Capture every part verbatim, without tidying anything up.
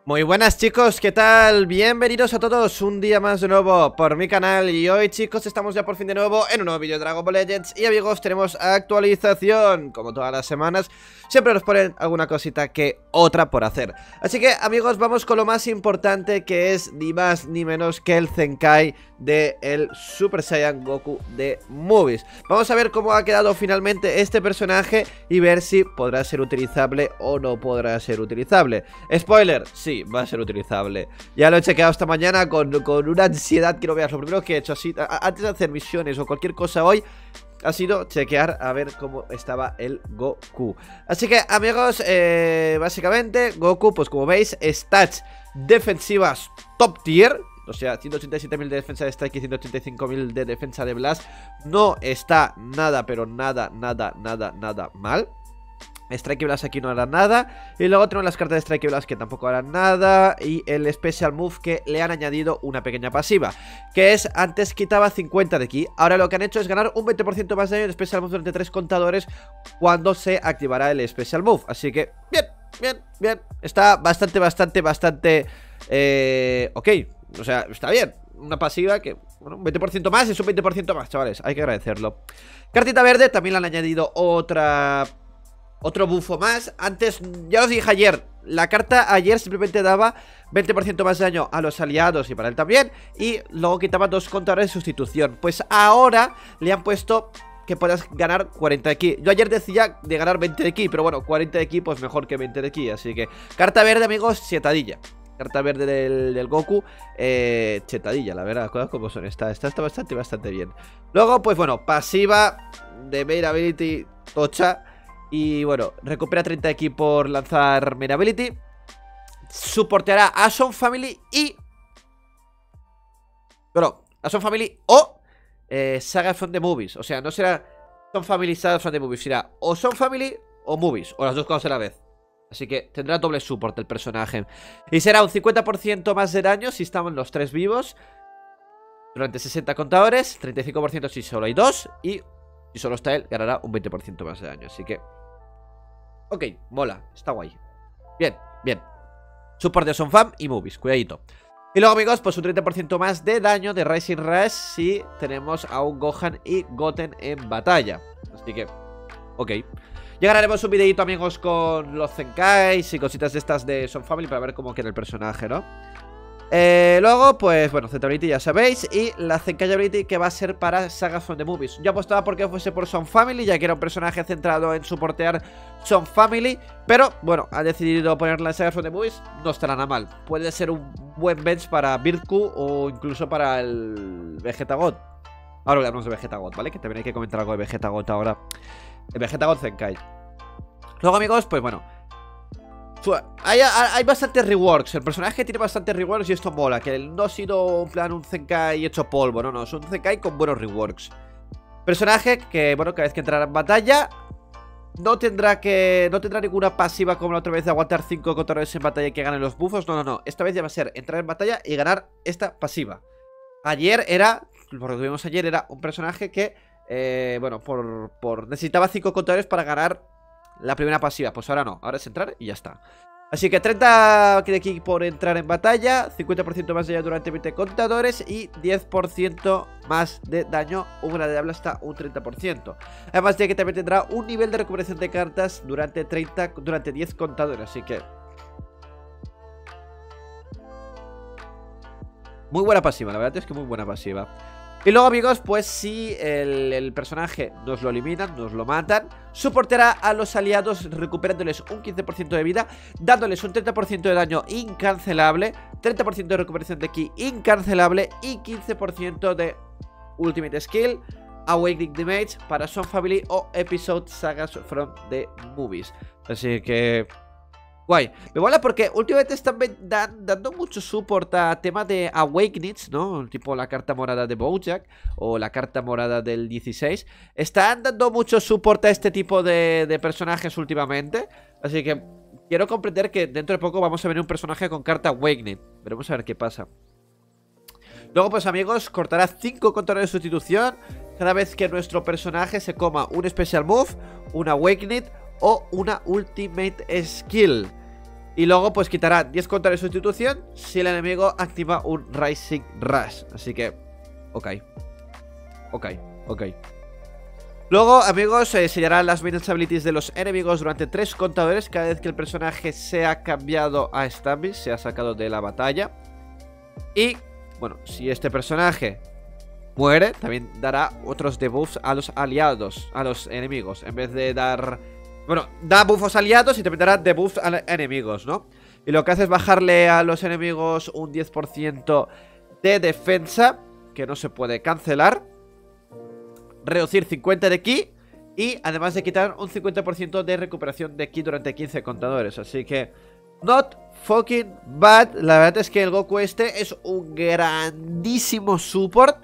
Muy buenas chicos, ¿qué tal? Bienvenidos a todos un día más de nuevo por mi canal. Y hoy chicos estamos ya por fin de nuevo en un nuevo vídeo de Dragon Ball Legends. Y amigos, tenemos actualización. Como todas las semanas, siempre nos ponen alguna cosita que otra por hacer. Así que amigos, vamos con lo más importante, que es ni más ni menos que el Zenkai de el Super Saiyan Goku de Movies. Vamos a ver cómo ha quedado finalmente este personaje y ver si podrá ser utilizable o no podrá ser utilizable. Spoiler, sí, va a ser utilizable. Ya lo he chequeado esta mañana con, con una ansiedad que no veas. Lo primero que he hecho así, a, antes de hacer misiones o cualquier cosa hoy, ha sido chequear a ver cómo estaba el Goku. Así que amigos, eh, básicamente Goku, pues como veis, stats defensivas top tier. O sea, ciento ochenta y siete mil de defensa de Strike y ciento ochenta y cinco mil de defensa de Blast. No está nada, pero nada, nada, nada, nada mal. Strike y Blast aquí no harán nada. Y luego tenemos las cartas de Strike y Blast que tampoco harán nada. Y el Special Move que le han añadido una pequeña pasiva, que es, antes quitaba cincuenta de ki. Ahora lo que han hecho es ganar un veinte por ciento más de daño de Special Move durante tres contadores cuando se activará el Special Move. Así que, bien, bien, bien. Está bastante, bastante, bastante eh, ok. O sea, está bien. Una pasiva que, bueno, un veinte por ciento más es un veinte por ciento más, chavales. Hay que agradecerlo. Cartita verde, también le han añadido otra... Otro bufo más. Antes, ya os dije ayer, la carta ayer simplemente daba veinte por ciento más de daño a los aliados y para él también. Y luego quitaba dos contadores de sustitución. Pues ahora le han puesto que puedas ganar cuarenta de ki. Yo ayer decía de ganar veinte de ki, pero bueno, cuarenta de ki pues mejor que veinte de ki. Así que, carta verde, amigos, chetadilla. Carta verde del, del Goku, eh, chetadilla, la verdad, cosas como son. Está, está, está bastante, bastante bien. Luego, pues bueno, pasiva de Main Ability tocha. Y bueno, recupera treinta de ki por lanzar Main Ability. Soporteará a Son Family y... Bueno, a Son Family o eh, Saga from the Movies. O sea, no será Son Family, Saga from the Movies. Será o Son Family o Movies, o las dos cosas a la vez. Así que tendrá doble support el personaje. Y será un cincuenta por ciento más de daño si estamos los tres vivos durante sesenta contadores, treinta y cinco por ciento si solo hay dos. Y si solo está él, ganará un veinte por ciento más de daño. Así que... ok, mola, está guay. Bien, bien. Support de Son Fam y Movies, cuidadito. Y luego amigos, pues un treinta por ciento más de daño de Rising Rush si tenemos a un Gohan y Goten en batalla. Así que, ok. Ya haremos un videito, amigos, con los Zenkais y cositas de estas de Son Family para ver cómo queda el personaje, ¿no? Eh, luego, pues, bueno, Z Ability ya sabéis. Y la Zenkai Ability que va a ser para Saga from the Movies. Yo apostaba porque fuese por Son Family, ya que era un personaje centrado en soportear Son Family. Pero, bueno, ha decidido ponerla en Saga from the Movies. No estará nada mal. Puede ser un buen bench para Birku o incluso para el Vegeta God. Ahora hablamos de Vegeta God, ¿vale? Que también hay que comentar algo de Vegeta God ahora. El Vegeta God Zenkai. Luego, amigos, pues bueno, hay, hay bastantes reworks. El personaje tiene bastantes reworks y esto mola. Que no ha sido un plan un Zenkai hecho polvo. No, no, es un Zenkai con buenos reworks. Personaje que, bueno, cada vez que entrará en batalla No tendrá que no tendrá ninguna pasiva como la otra vez de aguantar cinco controles en batalla y que ganen los buffos. No, no, no, esta vez ya va a ser entrar en batalla y ganar esta pasiva. Ayer era, por lo que vimos ayer, era un personaje que eh, bueno, por, por necesitaba cinco controles para ganar la primera pasiva. Pues ahora no, ahora es entrar y ya está. Así que treinta de ki por entrar en batalla, cincuenta por ciento más de daño durante veinte contadores y diez por ciento más de daño, una de habla hasta un treinta por ciento. Además de que también tendrá un nivel de recuperación de cartas durante treinta, durante diez contadores, así que... muy buena pasiva, la verdad es que muy buena pasiva. Y luego, amigos, pues si el, el personaje nos lo eliminan, nos lo matan, soportará a los aliados recuperándoles un quince por ciento de vida, dándoles un treinta por ciento de daño incancelable, treinta por ciento de recuperación de ki incancelable y quince por ciento de Ultimate Skill, Awakening the Mage para Son Family o Episode Sagas from the Movies. Así que... guay, me mola porque últimamente están dan, dando mucho support a tema de Awakenings, ¿no? Tipo la carta morada de Bojack o la carta morada del dieciséis. Están dando mucho support a este tipo de, de personajes últimamente. Así que quiero comprender que dentro de poco vamos a ver un personaje con carta Awakening. Veremos a ver qué pasa. Luego, pues amigos, cortará cinco controles de sustitución cada vez que nuestro personaje se coma un Special Move, un Awakening o una Ultimate Skill. Y luego pues quitará diez contra de sustitución si el enemigo activa un Rising Rush. Así que, ok. Ok, ok. Luego, amigos, eh, sellará las maintenance abilities de los enemigos durante tres contadores cada vez que el personaje sea cambiado a Stambi, se ha sacado de la batalla. Y, bueno, si este personaje muere, también dará otros debuffs a los aliados, a los enemigos. En vez de dar... Bueno, da buffos aliados y también dará debuffs a enemigos, ¿no? Y lo que hace es bajarle a los enemigos un diez por ciento de defensa, que no se puede cancelar. Reducir cincuenta de ki. Y además de quitar un cincuenta por ciento de recuperación de ki durante quince contadores. Así que... Not fucking bad. La verdad es que el Goku este es un grandísimo support.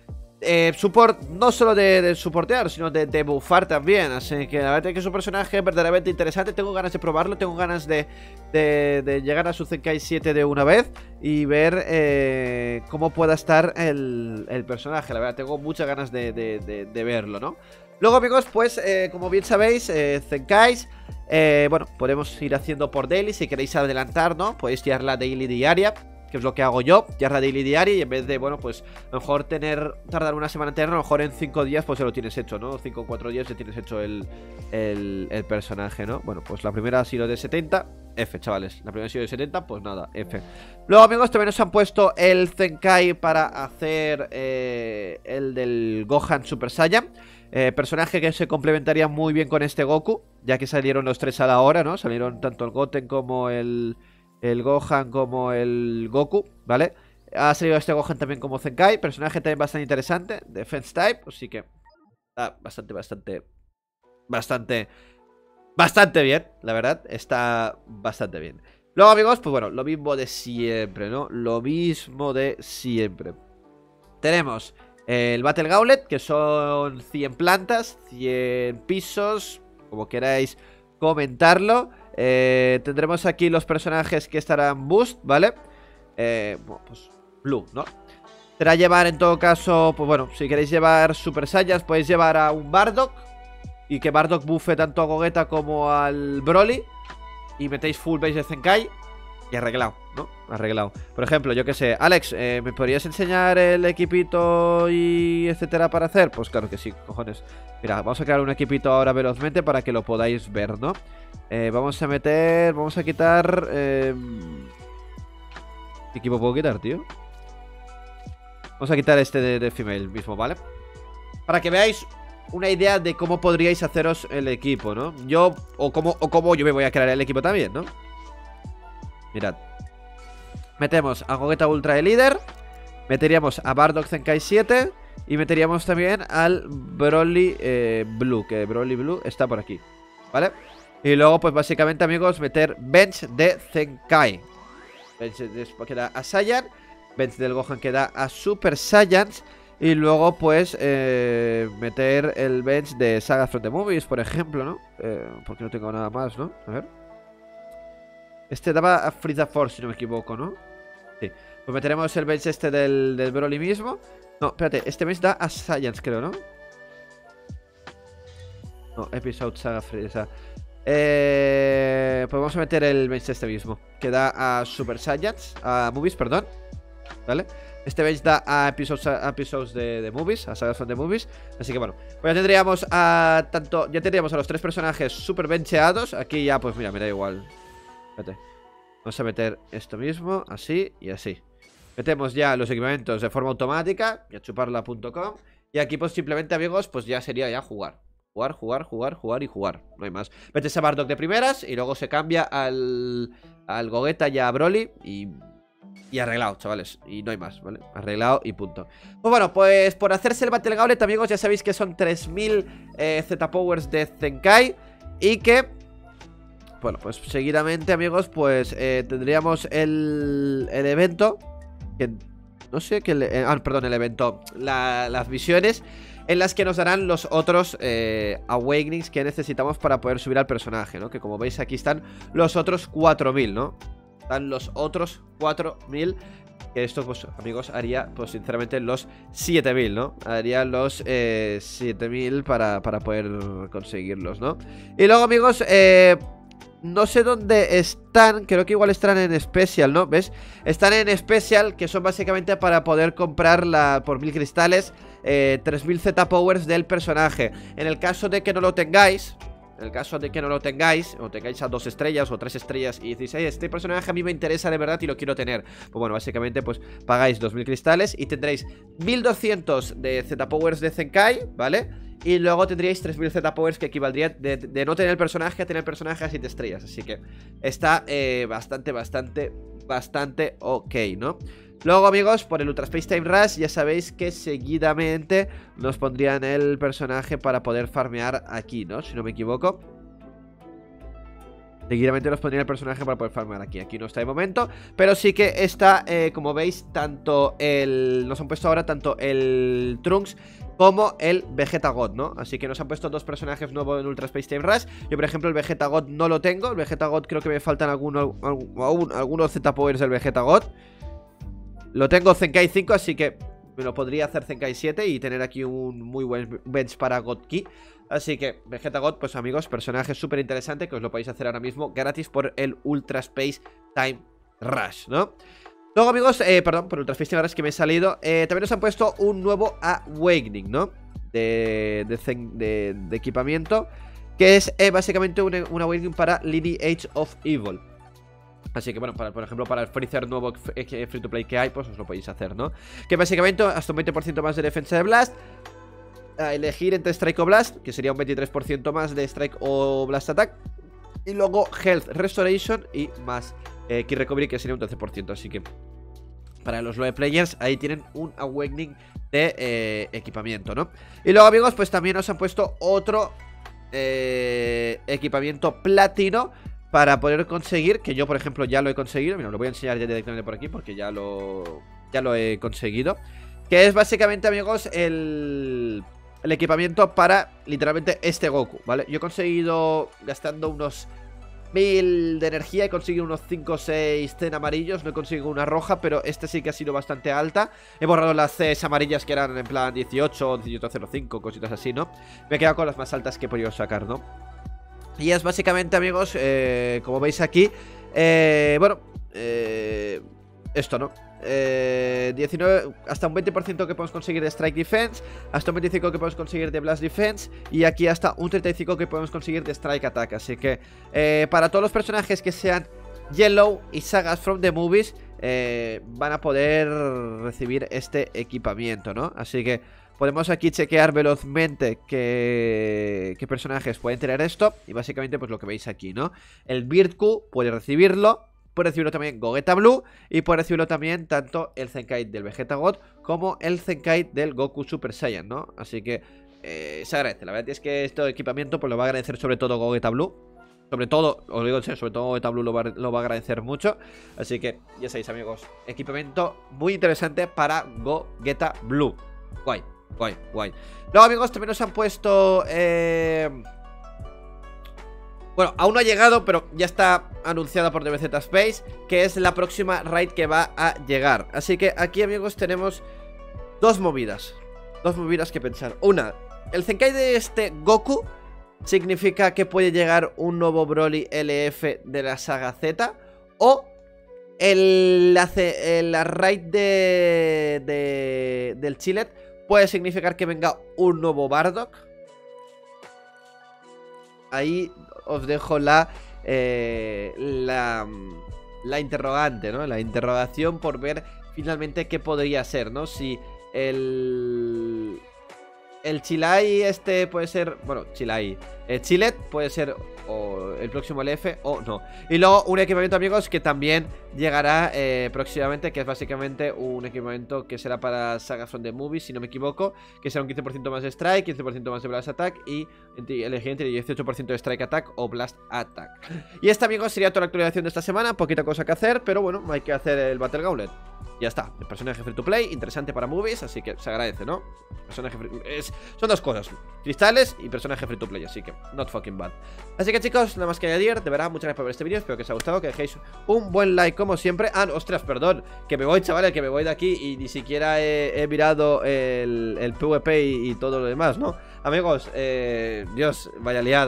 Eh, support no solo de, de supportear, sino de, de buffar también. Así que la verdad es que es un personaje verdaderamente interesante. Tengo ganas de probarlo, tengo ganas de, de, de llegar a su Zenkai siete de una vez y ver eh, cómo pueda estar el, el personaje. La verdad, tengo muchas ganas de, de, de, de verlo, ¿no? Luego, amigos, pues, eh, como bien sabéis, eh, Zenkais, eh, bueno, podemos ir haciendo por daily. Si queréis adelantar, ¿no? Podéis tirar la daily diaria, que es lo que hago yo, tirar la daily diaria. Y en vez de, bueno, pues, a lo mejor tener, tardar una semana entera, a lo mejor en cinco días, pues, ya lo tienes hecho, ¿no? cinco o cuatro días ya tienes hecho el, el, el personaje, ¿no? Bueno, pues la primera ha sido de setenta, F, chavales. La primera ha sido de setenta, pues nada, F. Luego, amigos, también nos han puesto el Zenkai para hacer eh, el del Gohan Super Saiyan. Eh, personaje que se complementaría muy bien con este Goku, ya que salieron los tres a la hora, ¿no? Salieron tanto el Goten como el, el Gohan como el Goku, ¿vale? Ha salido este Gohan también como Zenkai. Personaje también bastante interesante, Defense Type, así que está bastante, bastante, bastante, bastante bien, la verdad. Está bastante bien. Luego, amigos, pues bueno, lo mismo de siempre, ¿no? Lo mismo de siempre. Tenemos... el Battle Gauntlet, que son cien plantas, cien pisos, como queráis comentarlo. eh, Tendremos aquí los personajes que estarán boost, ¿vale? Eh, bueno, pues Blue, ¿no? Será llevar en todo caso, pues bueno, si queréis llevar Super Saiyans, podéis llevar a un Bardock y que Bardock buffe tanto a Gogeta como al Broly. Y metéis full base de Zenkai y arreglado, ¿no? Arreglado. Por ejemplo, yo que sé, Alex, eh, ¿me podrías enseñar el equipito y etcétera para hacer? Pues claro que sí, cojones. Mira, vamos a crear un equipito ahora velozmente para que lo podáis ver, ¿no? Eh, vamos a meter, vamos a quitar... Eh... ¿Qué equipo puedo quitar, tío? Vamos a quitar este de, de female mismo, ¿vale? Para que veáis una idea de cómo podríais haceros el equipo, ¿no? Yo, o cómo, o cómo yo me voy a crear el equipo también, ¿no? Mirad. Metemos a Gogeta Ultra de líder. Meteríamos a Bardock Zenkai siete. Y meteríamos también al Broly eh, Blue, que Broly Blue está por aquí, ¿vale? Y luego pues básicamente, amigos, meter bench de Zenkai. Bench de, que da a Saiyan. Bench del Gohan que da a Super Saiyans. Y luego pues eh, meter el bench de Saga from the Movies, por ejemplo, ¿no? Eh, porque no tengo nada más, ¿no? A ver. Este daba a Frieza Force, si no me equivoco, ¿no? Sí. Pues meteremos el bench este del, del Broly mismo. No, espérate, este bench da a Saiyans, creo, ¿no? No, Episode Saga Frieza. Eh, pues vamos a meter el bench este mismo, que da a Super Saiyans, a Movies, perdón. ¿Vale? Este bench da a episodes, a episodes de, de Movies, a sagas de Movies. Así que bueno, pues ya tendríamos a tanto, ya tendríamos a los tres personajes super bencheados. Aquí ya, pues mira, me da igual. Espérate. Vamos a meter esto mismo, así y así. Metemos ya los equipamientos de forma automática y a chuparla punto com. Y aquí pues simplemente, amigos, pues ya sería ya jugar. Jugar, jugar, jugar, jugar y jugar. No hay más. Metes a Bardock de primeras y luego se cambia al, al Gogeta y a Broly y... Y arreglado, chavales, y no hay más, ¿vale? Arreglado y punto. Pues bueno, pues por hacerse el Battle Gauntlet, amigos, ya sabéis que son tres mil eh, Z-Powers de Zenkai. Y que, bueno, pues seguidamente, amigos, pues eh, tendríamos el, el evento que, no sé, que le, eh, ah, perdón, el evento la, las misiones en las que nos darán los otros eh, Awakenings que necesitamos para poder subir al personaje, ¿no? Que como veis aquí están los otros cuatro mil, ¿no? Están los otros cuatro mil. Que esto, pues, amigos, haría, pues, sinceramente, los siete mil, ¿no? Haría los eh, siete mil para, para poder conseguirlos, ¿no? Y luego, amigos, eh, no sé dónde están. Creo que igual están en Special, ¿no? ¿Ves? Están en Special, que son básicamente para poder comprar la, por mil cristales eh, tres mil Z-Powers del personaje. En el caso de que no lo tengáis, en el caso de que no lo tengáis, o tengáis a dos estrellas o tres estrellas y decís, hey, este personaje a mí me interesa de verdad y lo quiero tener, pues bueno, básicamente pues pagáis dos mil cristales y tendréis mil doscientos de Z-Powers de Zenkai, ¿vale? Y luego tendríais tres mil Z-Powers, que equivaldría de, de no tener el personaje a tener el personaje a siete estrellas. Así que está eh, bastante, bastante, bastante ok, ¿no? Luego, amigos, por el Ultra Space Time Rush ya sabéis que seguidamente nos pondrían el personaje para poder farmear aquí, ¿no? Si no me equivoco. Seguidamente nos pondría el personaje para poder farmear aquí. Aquí no está de momento, pero sí que está, eh, como veis, tanto el... Nos han puesto ahora tanto el Trunks como el Vegeta God, ¿no? Así que nos han puesto dos personajes nuevos en Ultra Space Time Rush. Yo, por ejemplo, el Vegeta God no lo tengo. El Vegeta God creo que me faltan algunos, algunos, algunos Z-Powers del Vegeta God. Lo tengo Zenkai cinco, así que me lo podría hacer Zenkai siete y tener aquí un muy buen bench para God Ki. Así que Vegeta God, pues amigos, personaje súper interesante que os lo podéis hacer ahora mismo gratis por el Ultra Space Time Rush, ¿no? Luego, amigos, eh, perdón, por Ultra Space Time Rush que me he salido, eh, también nos han puesto un nuevo Awakening, ¿no? De, de, de, de equipamiento, que es eh, básicamente un, un Awakening para Lineage of Evil. Así que bueno, para, por ejemplo, para el Freezer nuevo free to play que hay, pues os lo podéis hacer, ¿no? Que básicamente hasta un veinte por ciento más de defensa de Blast, a elegir entre Strike o Blast, que sería un veintitrés por ciento más de Strike o Blast Attack. Y luego Health Restoration y más eh, Key Recovery, que sería un doce por ciento. Así que para los nueve players ahí tienen un Awakening de eh, equipamiento, ¿no? Y luego, amigos, pues también nos han puesto otro eh, equipamiento platino para poder conseguir, que yo por ejemplo ya lo he conseguido. Mira, lo voy a enseñar ya directamente por aquí porque ya lo, ya lo he conseguido. Que es básicamente, amigos, el, el equipamiento para literalmente este Goku, ¿vale? Yo he conseguido, gastando unos mil de energía, he conseguido unos cinco o seis Zen amarillos. No he conseguido una roja, pero este sí que ha sido bastante alta. He borrado las Cs amarillas que eran en plan dieciocho, dieciocho cero cinco, cositas así, ¿no? Me he quedado con las más altas que he podido sacar, ¿no? Y es básicamente, amigos, eh, como veis aquí, eh, bueno, eh, esto, ¿no? Eh, diecinueve, hasta un veinte por ciento que podemos conseguir de Strike Defense, hasta un veinticinco por ciento que podemos conseguir de Blast Defense y aquí hasta un treinta y cinco por ciento que podemos conseguir de Strike Attack. Así que eh, para todos los personajes que sean Yellow y Sagas from the Movies eh, van a poder recibir este equipamiento, ¿no? Así que podemos aquí chequear velozmente qué, qué personajes pueden tener esto. Y básicamente pues lo que veis aquí, ¿no? El Birdku puede recibirlo, puede recibirlo también Gogeta Blue y puede recibirlo también tanto el Zenkai del Vegeta God como el Zenkai del Goku Super Saiyan, ¿no? Así que eh, se agradece. La verdad es que este equipamiento pues lo va a agradecer sobre todo Gogeta Blue. Sobre todo, os digo en serio, sobre todo Gogeta Blue lo va, lo va a agradecer mucho. Así que ya sabéis, amigos, equipamiento muy interesante para Gogeta Blue. Guay. Guay, guay. Luego, amigos, también nos han puesto eh... bueno, aún no ha llegado, pero ya está anunciada por D B Z Space, que es la próxima raid que va a llegar. Así que aquí, amigos, tenemos dos movidas. Dos movidas que pensar. Una, el Zenkai de este Goku significa que puede llegar un nuevo Broly L F de la saga Z. O el, la, la raid de, de, del Chillet puede significar que venga un nuevo Bardock. Ahí os dejo la, eh, la, la interrogante, ¿no? La interrogación por ver finalmente qué podría ser, ¿no? Si el... El Chilai este puede ser... Bueno, Chilai. El Chillet puede ser o el próximo L F o no. Y luego un equipamiento, amigos, que también llegará eh, próximamente, que es básicamente un equipamiento que será para Saga from the Movie, si no me equivoco, que será un quince por ciento más de Strike, quince por ciento más de Blast Attack y elegir entre dieciocho por ciento de Strike Attack o Blast Attack. Y esta, amigos, sería toda la actualización de esta semana. Poquita cosa que hacer, pero bueno, hay que hacer el Battle Gauntlet. Ya está, el personaje free to play, interesante para movies, así que se agradece, ¿no? Personaje free... es... Son dos cosas, cristales y personaje free to play, así que not fucking bad. Así que, chicos, nada más que añadir. De verdad, muchas gracias por ver este vídeo, espero que os haya gustado, que dejéis un buen like como siempre. Ah, no, ostras, perdón, que me voy, chavales, que me voy de aquí y ni siquiera he, he mirado el, el PvP y, y todo lo demás, ¿no? Amigos, eh, Dios, vaya liada.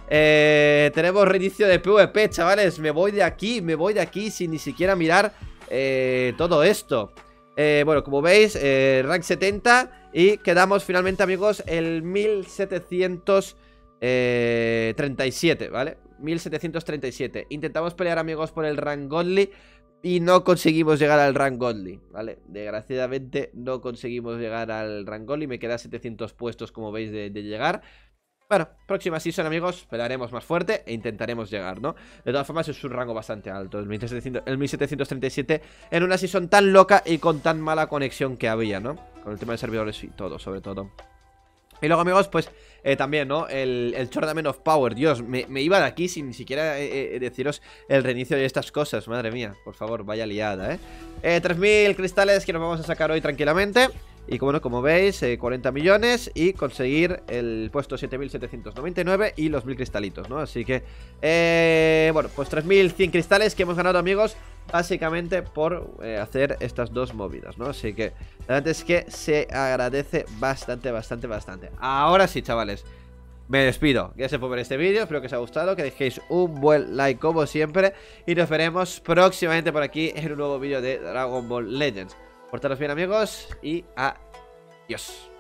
eh, tenemos reinicio de PvP, chavales. Me voy de aquí, me voy de aquí sin ni siquiera mirar eh, todo esto. eh, Bueno, como veis, eh, rank setenta. Y quedamos finalmente, amigos, el mil setecientos treinta y siete, ¿vale? mil setecientos treinta y siete. Intentamos pelear, amigos, por el rank Godly y no conseguimos llegar al rank Godly, ¿vale? Desgraciadamente no conseguimos llegar al rank Godly. Me quedan setecientos puestos, como veis, de, de llegar. Bueno, próxima season, amigos, pelearemos más fuerte e intentaremos llegar, ¿no? De todas formas es un rango bastante alto, el mil setecientos, el mil setecientos treinta y siete, en una season tan loca y con tan mala conexión que había, ¿no? Con el tema de servidores y todo, sobre todo. Y luego, amigos, pues eh, también, ¿no? El, el Tournament of Power. Dios, me, me iba de aquí sin ni siquiera eh, eh, deciros el reinicio de estas cosas. Madre mía, por favor, vaya liada, ¿eh? eh tres mil cristales que nos vamos a sacar hoy tranquilamente. Y como no, como veis, eh, cuarenta millones y conseguir el puesto siete mil setecientos noventa y nueve y los mil cristalitos, ¿no? Así que, eh, bueno, pues tres mil cien cristales que hemos ganado, amigos, básicamente por eh, hacer estas dos movidas, ¿no? Así que la verdad es que se agradece bastante, bastante, bastante. Ahora sí, chavales, me despido. Gracias por ver este vídeo, espero que os haya gustado, que dejéis un buen like como siempre. Y nos veremos próximamente por aquí en un nuevo vídeo de Dragon Ball Legends. Portaros bien, amigos, y adiós.